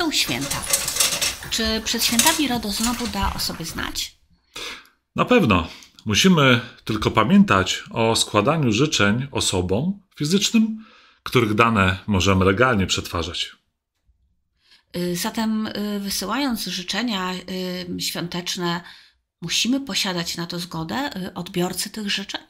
są święta. Czy przed świętami RODO znowu da o sobie znać? Na pewno. Musimy tylko pamiętać o składaniu życzeń osobom fizycznym, których dane możemy legalnie przetwarzać. Zatem wysyłając życzenia świąteczne, musimy posiadać na to zgodę odbiorcy tych życzeń?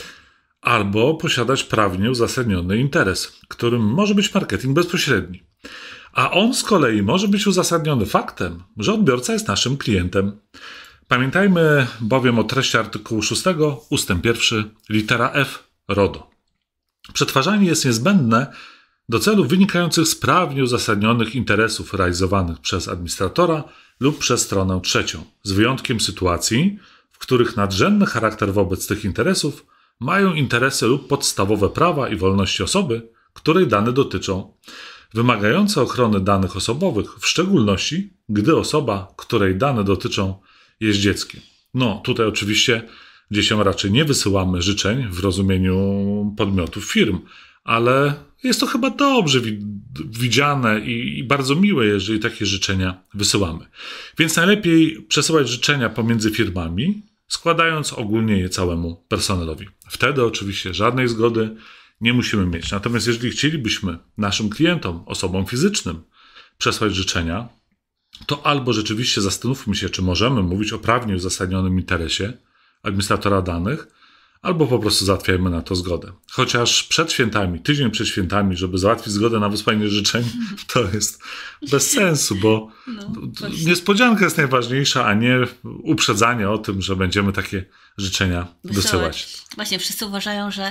Albo posiadać prawnie uzasadniony interes, którym może być marketing bezpośredni. A on z kolei może być uzasadniony faktem, że odbiorca jest naszym klientem. Pamiętajmy bowiem o treści artykułu 6 ustęp 1 litera F RODO. Przetwarzanie jest niezbędne do celów wynikających z prawnie uzasadnionych interesów realizowanych przez administratora lub przez stronę trzecią, z wyjątkiem sytuacji, w których nadrzędny charakter wobec tych interesów mają interesy lub podstawowe prawa i wolności osoby, której dane dotyczą, wymagające ochrony danych osobowych, w szczególności gdy osoba, której dane dotyczą, jest dzieckiem. No, tutaj oczywiście dzieciom raczej nie wysyłamy życzeń w rozumieniu podmiotów firm, ale jest to chyba dobrze widziane i bardzo miłe, jeżeli takie życzenia wysyłamy. Więc najlepiej przesyłać życzenia pomiędzy firmami, składając ogólnie je całemu personelowi. Wtedy oczywiście żadnej zgody nie musimy mieć. Natomiast jeżeli chcielibyśmy naszym klientom, osobom fizycznym przesłać życzenia, to albo rzeczywiście zastanówmy się, czy możemy mówić o prawnie uzasadnionym interesie administratora danych, albo po prostu załatwiajmy na to zgodę. Chociaż przed świętami, tydzień przed świętami, żeby załatwić zgodę na wysłanie życzeń, to jest bez sensu, bo niespodzianka jest najważniejsza, a nie uprzedzanie o tym, że będziemy takie życzenia wysyłać. Właśnie, wszyscy uważają, że,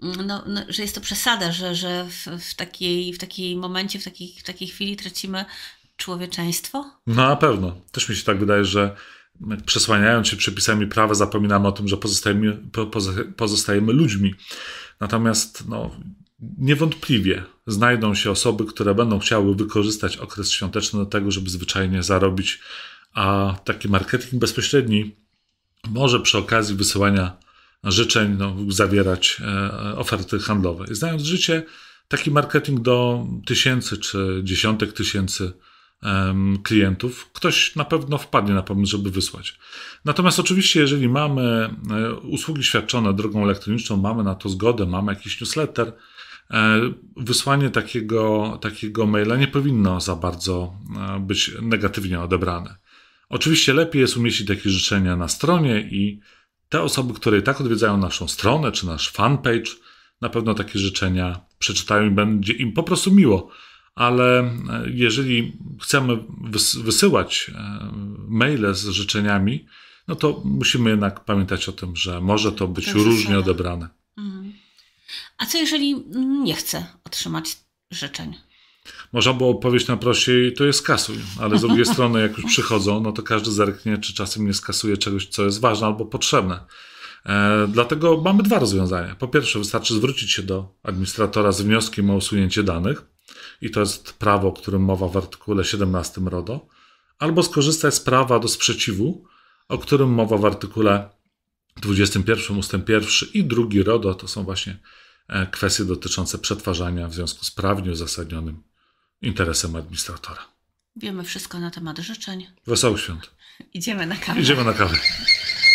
że jest to przesada, że w takiej momencie, w takiej chwili tracimy człowieczeństwo? No na pewno. Też mi się tak wydaje, że przesłaniając się przepisami prawa zapominamy o tym, że pozostajemy ludźmi. Natomiast niewątpliwie znajdą się osoby, które będą chciały wykorzystać okres świąteczny do tego, żeby zwyczajnie zarobić, a taki marketing bezpośredni może przy okazji wysyłania życzeń zawierać oferty handlowe. I znając życie, taki marketing do tysięcy czy dziesiątek tysięcy klientów, ktoś na pewno wpadnie na pomysł, żeby wysłać. Natomiast oczywiście, jeżeli mamy usługi świadczone drogą elektroniczną, mamy na to zgodę, mamy jakiś newsletter, wysłanie takiego maila nie powinno za bardzo być negatywnie odebrane. Oczywiście lepiej jest umieścić takie życzenia na stronie i te osoby, które i tak odwiedzają naszą stronę czy nasz fanpage, na pewno takie życzenia przeczytają i będzie im po prostu miło. Ale jeżeli chcemy wysyłać maile z życzeniami, no to musimy jednak pamiętać o tym, że może to być różnie odebrane. A co jeżeli nie chcę otrzymać życzeń? Można było powiedzieć najprościej, to je skasuj, ale z drugiej strony jak już przychodzą, no to każdy zerknie, czy czasem nie skasuje czegoś, co jest ważne albo potrzebne. Dlatego mamy dwa rozwiązania. Po pierwsze, wystarczy zwrócić się do administratora z wnioskiem o usunięcie danych, i to jest prawo, o którym mowa w artykule 17 RODO, albo skorzystać z prawa do sprzeciwu, o którym mowa w artykule 21 ustęp 1 i 2 RODO. To są właśnie kwestie dotyczące przetwarzania w związku z prawnie uzasadnionym interesem administratora. Wiemy wszystko na temat życzeń. Wesołych świąt. Idziemy na kawę. Idziemy na kawę.